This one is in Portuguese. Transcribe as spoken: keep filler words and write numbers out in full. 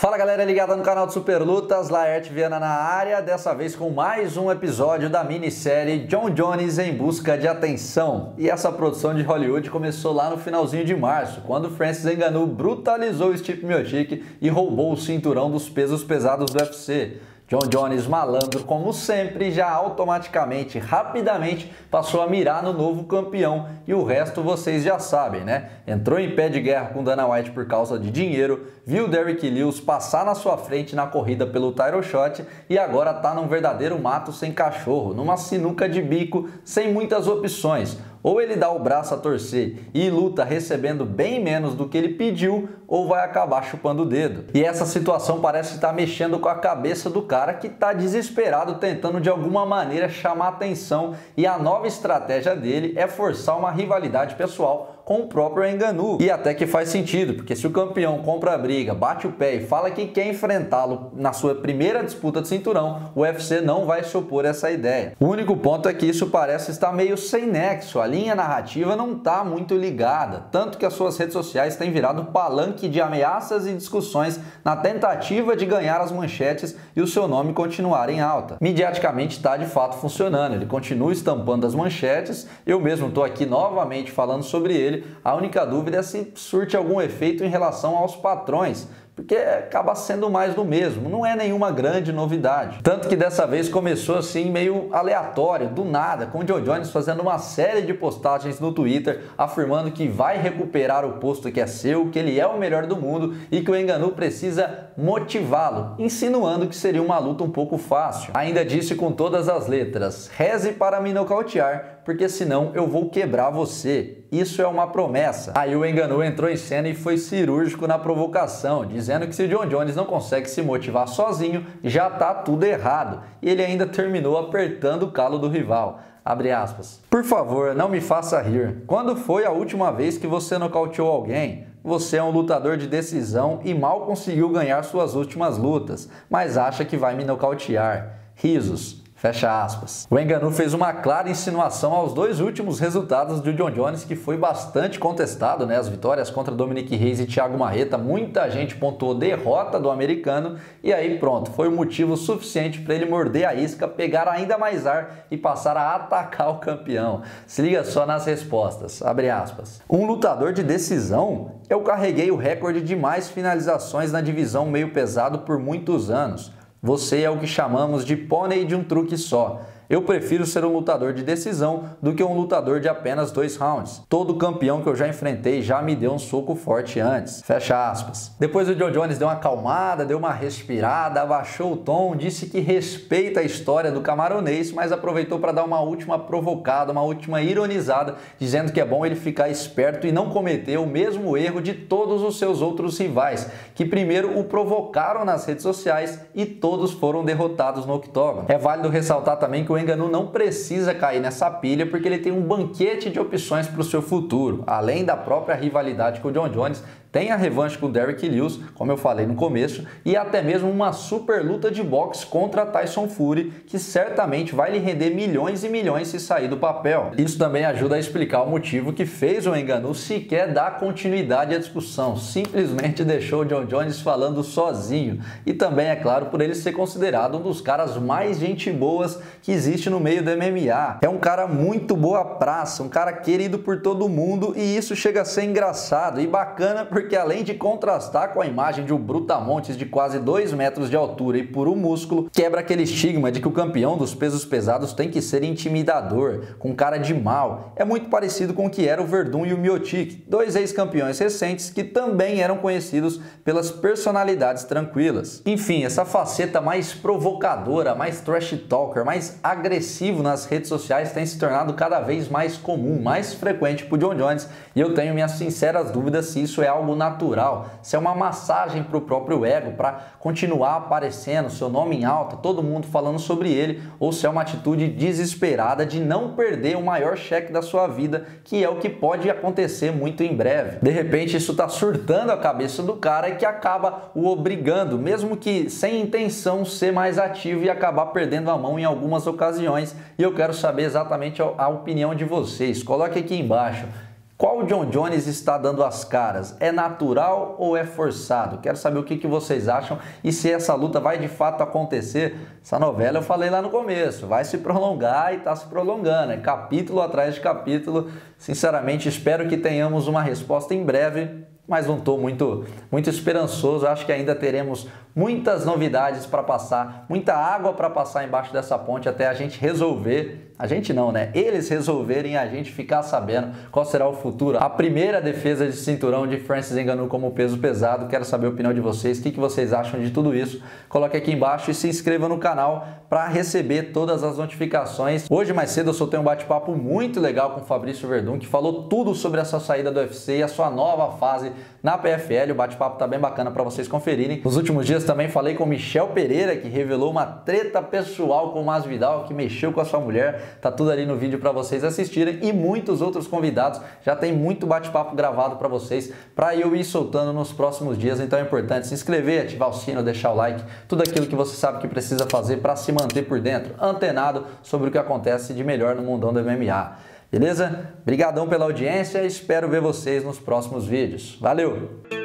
Fala galera ligada no canal de Super Lutas, Laerte Viana na área, dessa vez com mais um episódio da minissérie Jon Jones em busca de atenção. E essa produção de Hollywood começou lá no finalzinho de março, quando Francis Ngannou brutalizou Stipe Miocic e roubou o cinturão dos pesos pesados do U F C. Jon Jones, malandro como sempre, já automaticamente, rapidamente, passou a mirar no novo campeão e o resto vocês já sabem, né? Entrou em pé de guerra com Dana White por causa de dinheiro, viu Derrick Lewis passar na sua frente na corrida pelo title shot e agora tá num verdadeiro mato sem cachorro, numa sinuca de bico, sem muitas opções. Ou ele dá o braço a torcer e luta recebendo bem menos do que ele pediu, ou vai acabar chupando o dedo. E essa situação parece estar mexendo com a cabeça do cara que está desesperado tentando de alguma maneira chamar atenção, e a nova estratégia dele é forçar uma rivalidade pessoal com o próprio Ngannou. E até que faz sentido, porque se o campeão compra a briga, bate o pé e fala que quer enfrentá-lo na sua primeira disputa de cinturão, o U F C não vai se opor a essa ideia. O único ponto é que isso parece estar meio sem nexo, a linha narrativa não está muito ligada, tanto que as suas redes sociais têm virado palanque de ameaças e discussões na tentativa de ganhar as manchetes e o seu nome continuar em alta. Midiaticamente está de fato funcionando, ele continua estampando as manchetes, eu mesmo estou aqui novamente falando sobre ele. A única dúvida é se surte algum efeito em relação aos patrões, porque acaba sendo mais do mesmo, não é nenhuma grande novidade. Tanto que dessa vez começou assim meio aleatório, do nada, com o Jon Jones fazendo uma série de postagens no Twitter afirmando que vai recuperar o posto que é seu, que ele é o melhor do mundo e que o Ngannou precisa motivá-lo, insinuando que seria uma luta um pouco fácil. Ainda disse com todas as letras: reze para me nocautear, porque senão eu vou quebrar você. Isso é uma promessa. Aí o Ngannou entrou em cena e foi cirúrgico na provocação, dizendo que se o Jon Jones não consegue se motivar sozinho, já tá tudo errado. E ele ainda terminou apertando o calo do rival. Abre aspas. Por favor, não me faça rir. Quando foi a última vez que você nocauteou alguém? Você é um lutador de decisão e mal conseguiu ganhar suas últimas lutas, mas acha que vai me nocautear. Risos. Fecha aspas. O Ngannou fez uma clara insinuação aos dois últimos resultados do Jon Jones, que foi bastante contestado, né? As vitórias contra Dominic Reyes e Thiago Marreta, muita gente pontuou derrota do americano, e aí pronto, foi o motivo suficiente para ele morder a isca, pegar ainda mais ar e passar a atacar o campeão. Se liga só nas respostas, abre aspas. Um lutador de decisão? Eu carreguei o recorde de mais finalizações na divisão meio pesado por muitos anos. Você é o que chamamos de pônei de um truque só. Eu prefiro ser um lutador de decisão do que um lutador de apenas dois rounds. Todo campeão que eu já enfrentei já me deu um soco forte antes. Fecha aspas. Depois o Jon Jones deu uma acalmada, deu uma respirada, abaixou o tom, disse que respeita a história do camaronês, mas aproveitou para dar uma última provocada, uma última ironizada, dizendo que é bom ele ficar esperto e não cometer o mesmo erro de todos os seus outros rivais, que primeiro o provocaram nas redes sociais e todos foram derrotados no octógono. É válido ressaltar também que o Ngannou não precisa cair nessa pilha, porque ele tem um banquete de opções para o seu futuro. Além da própria rivalidade com o Jon Jones, tem a revanche com o Derrick Lewis, como eu falei no começo, e até mesmo uma super luta de boxe contra Tyson Fury, que certamente vai lhe render milhões e milhões se sair do papel. Isso também ajuda a explicar o motivo que fez o Ngannou sequer dar continuidade à discussão, simplesmente deixou o Jon Jones falando sozinho. E também, é claro, por ele ser considerado um dos caras mais gente boas que existe no meio do M M A. É um cara muito boa praça, um cara querido por todo mundo, e isso chega a ser engraçado e bacana, porque porque além de contrastar com a imagem de um brutamontes de quase dois metros de altura e puro músculo, quebra aquele estigma de que o campeão dos pesos pesados tem que ser intimidador, com cara de mal. É muito parecido com o que era o Werdum e o Miocic, dois ex-campeões recentes que também eram conhecidos pelas personalidades tranquilas. Enfim, essa faceta mais provocadora, mais trash talker, mais agressivo nas redes sociais tem se tornado cada vez mais comum, mais frequente para o Jon Jones, e eu tenho minhas sinceras dúvidas se isso é algo natural, se é uma massagem para o próprio ego, para continuar aparecendo, seu nome em alta, todo mundo falando sobre ele, ou se é uma atitude desesperada de não perder o maior cheque da sua vida, que é o que pode acontecer muito em breve. De repente isso está surtando a cabeça do cara e que acaba o obrigando, mesmo que sem intenção, ser mais ativo e acabar perdendo a mão em algumas ocasiões. E eu quero saber exatamente a opinião de vocês. Coloque aqui embaixo. Qual o Jon Jones está dando as caras? É natural ou é forçado? Quero saber o que, que vocês acham e se essa luta vai de fato acontecer. Essa novela eu falei lá no começo, vai se prolongar e está se prolongando, é capítulo atrás de capítulo. Sinceramente, espero que tenhamos uma resposta em breve, mas não estou muito, muito esperançoso. Acho que ainda teremos muitas novidades para passar, muita água para passar embaixo dessa ponte até a gente resolver. A gente não, né? Eles resolverem, a gente ficar sabendo qual será o futuro. A primeira defesa de cinturão de Francis Ngannou como peso pesado. Quero saber a opinião de vocês, o que vocês acham de tudo isso. Coloque aqui embaixo e se inscreva no canal para receber todas as notificações. Hoje mais cedo eu soltei um bate-papo muito legal com o Fabrício Verdun, que falou tudo sobre essa saída do U F C e a sua nova fase na P F L. O bate-papo tá bem bacana para vocês conferirem. Nos últimos dias também falei com o Michel Pereira, que revelou uma treta pessoal com o Masvidal, que mexeu com a sua mulher. Tá tudo ali no vídeo para vocês assistirem e muitos outros convidados. Já tem muito bate-papo gravado para vocês, para eu ir soltando nos próximos dias. Então é importante se inscrever, ativar o sino, deixar o like, tudo aquilo que você sabe que precisa fazer para se manter por dentro, antenado sobre o que acontece de melhor no mundão do M M A. Beleza? Obrigadão pela audiência, espero ver vocês nos próximos vídeos. Valeu!